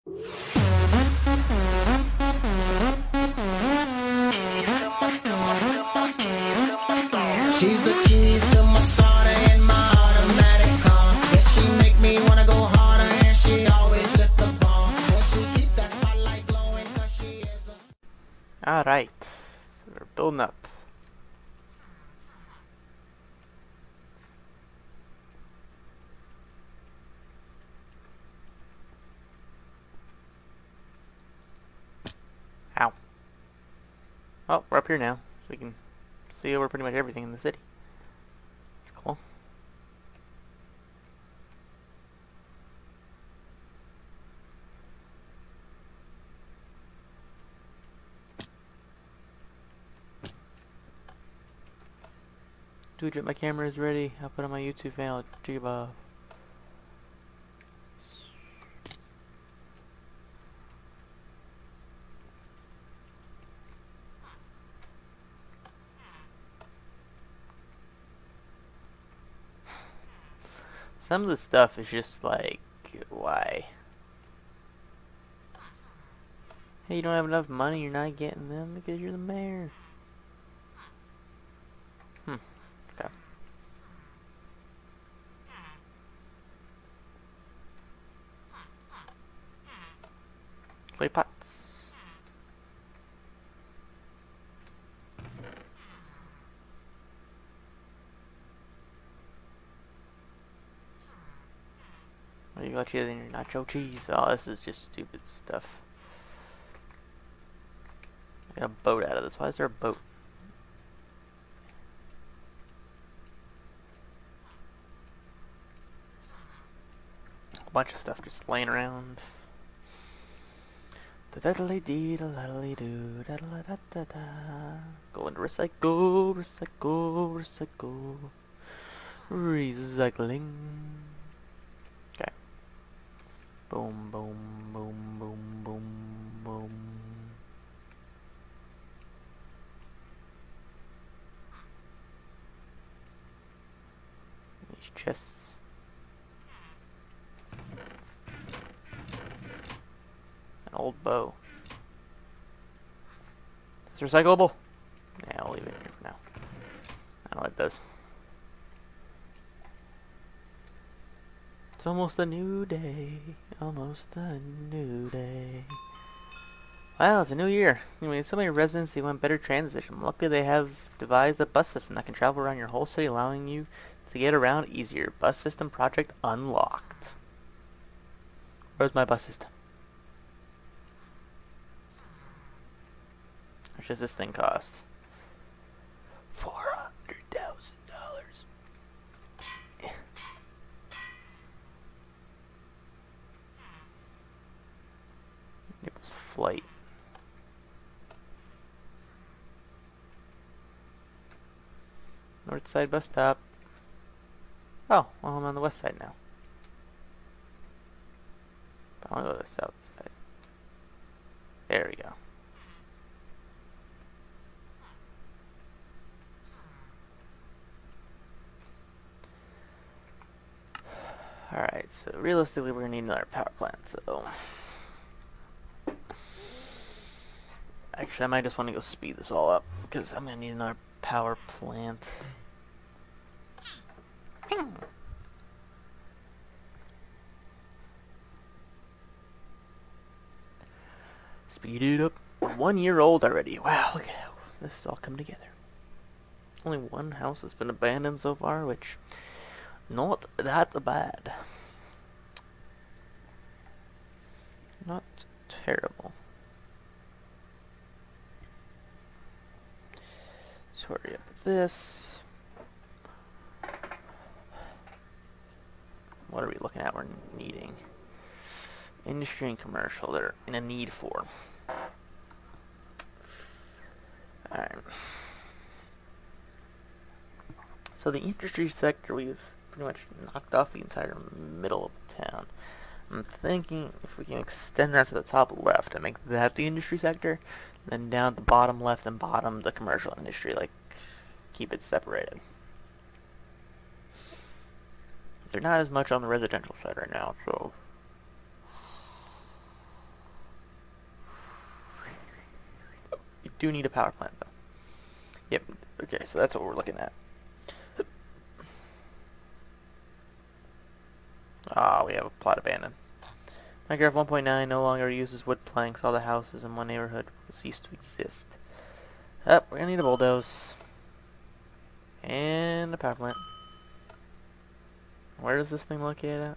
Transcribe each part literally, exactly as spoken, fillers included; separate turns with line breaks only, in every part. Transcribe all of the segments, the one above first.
She's the keys to my starter and my automatic car. Yeah, she make me wanna go harder and she always lift the bar. Yeah, she keep that spotlight glowing cause she is a...
Alright, so we're building up. Ow. Oh, we're up here now, so we can see over pretty much everything in the city. That's cool. Dude, my camera is ready. I'll put it on my YouTube channel. Jiba. Some of the stuff is just like, why? Hey, you don't have enough money, you're not getting them because you're the mayor. Hmm. Okay. Clay pots. What do you got you in your nacho cheese? Oh, this is just stupid stuff. I got a boat out of this. Why is there a boat? A bunch of stuff just laying around. Da da da dee da da da do da da da da da. Going to recycle, recycle, recycle, recycling. Okay. Boom, boom, boom, boom, boom, boom. These chests. An old bow. Is it recyclable? Yeah, I'll leave it here for now. I don't know what it does. It's almost a new day. Almost a new day. Wow, it's a new year. Anyway, so many residents, they want better transition. Luckily, they have devised a bus system that can travel around your whole city, allowing you to get around easier. Bus system project unlocked. Where's my bus system? How much does this thing cost? Four hundred thousand dollars. It was flight. North side bus stop. Oh, well, I'm on the west side now. But I'll go to the south side. There we go. Alright, so realistically we're going to need another power plant, so... Actually, I might just want to go speed this all up, because I'm going to need another power plant. Speed it up. We're one year old already. Wow, look at how this is all coming together. Only one house has been abandoned so far, which... not that bad. Not terrible. Let's hurry up with this. What are we looking at? We're needing industry and commercial. They're in a need for. Alright. So the industry sector, we've pretty much knocked off the entire middle of town. I'm thinking if we can extend that to the top left and make that the industry sector, then down at the bottom left and bottom the commercial industry, like keep it separated. They're not as much on the residential side right now, so do need a power plant, though. Yep. Okay, so that's what we're looking at. Ah, we have a plot abandoned. Minecraft one point nine no longer uses wood planks. All the houses in one neighborhood will cease to exist. Up, oh, we're gonna need a bulldoze. And a power plant. Where is this thing located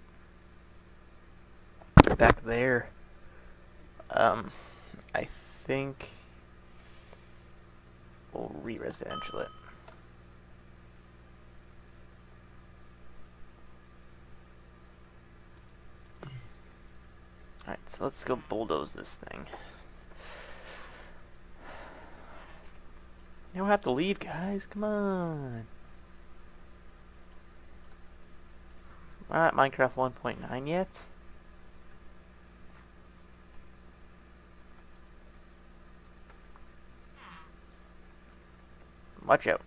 at? Back there. Um, I think we'll re-residential it. Alright, so let's go bulldoze this thing. You don't have to leave, guys. Come on. Not Minecraft one point nine yet. Watch out.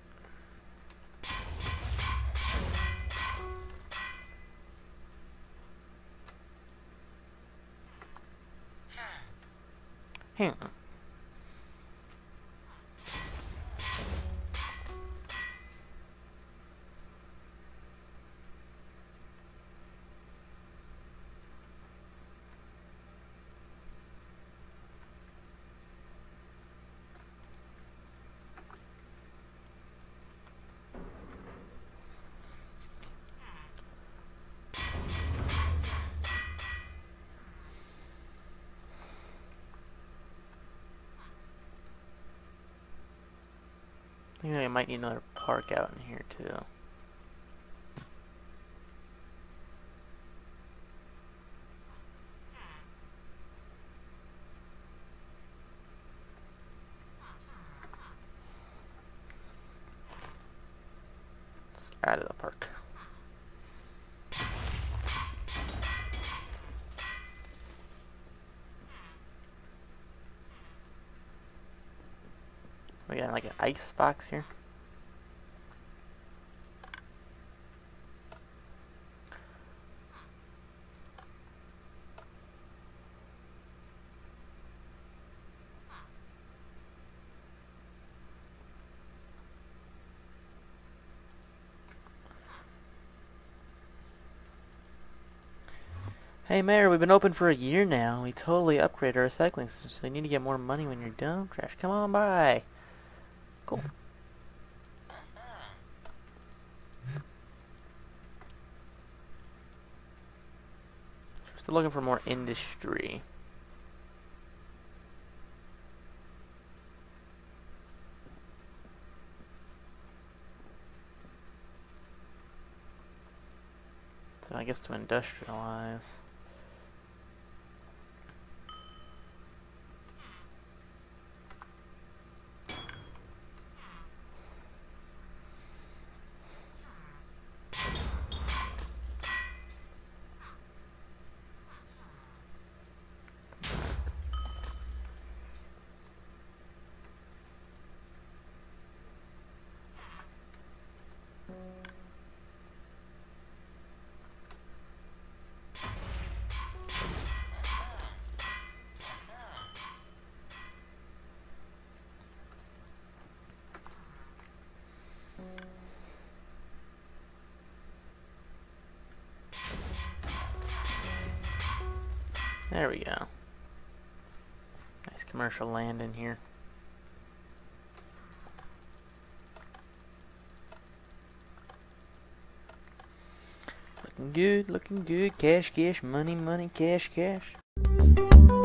Hmm. I think I might need another park out in here too. Let's add a park. We got like an ice box here. Hey Mayor, we've been open for a year now. We totally upgraded our recycling system, so you need to get more money when you're done. Trash, come on by. Cool. We're still looking for more industry. So I guess to industrialize. There we go. Nice commercial land in here. Looking good, looking good. Cash, cash, money, money, cash, cash.